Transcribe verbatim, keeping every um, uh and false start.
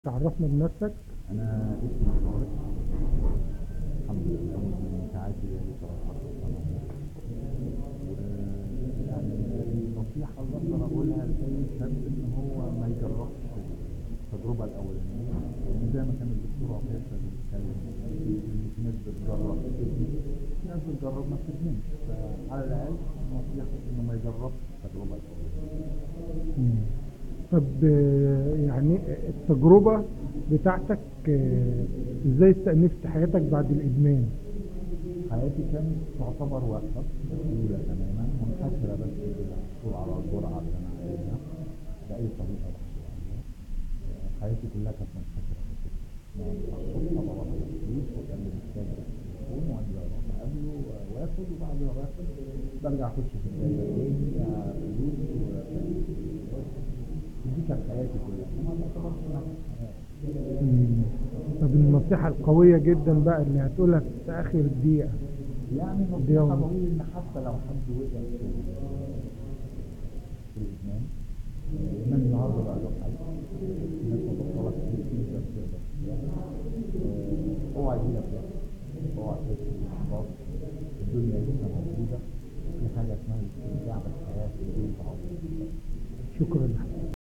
تعرفنا بنفسك. أنا اسمي طارق. الحمد لله مدمن ساعاتي بقالي تلتاشر سنة. ويعني النصيحة اللي أقدر أقولها لأي شاب إن هو ما يجربش التجربة الأولانية، لأن زي ما كان الدكتور عطية بيتكلم إن في ناس بتجرب تدمن، في ناس بتجرب ما بتدمنش، فعلى الأقل نصيحة إنه ما يجربش التجربة الأولانية. مم. طب آه، يعني التجربة بتاعتك، آه، ازاي استأنفت حياتك بعد الإدمان؟ حياتي كانت تعتبر واقفة مسؤولة تماما، منحشرة بس بالحصول على الجرعة اللي أنا عايزها بأي طريقة بحصل عليها. حياتي كلها كانت منحشرة في كده. يعني الصبح بروح على الفلوس وأكلم التاجر في التليفون وأنزل أروح أقابله وآكل، وبعد ما باكل برجع أخش في الدايرة تاني فلوس و دي كانت حياتي كلها، فما تعتبرش إنها كانت حياة. مم. طب النصيحة القوية جدا بقى اللي هتقولها في آخر دقيقة. يعني دقيقة نصيحة ونص. بقول إن حتى لو حد وقع في في الإدمان، الإدمان النهارده بقى له حل.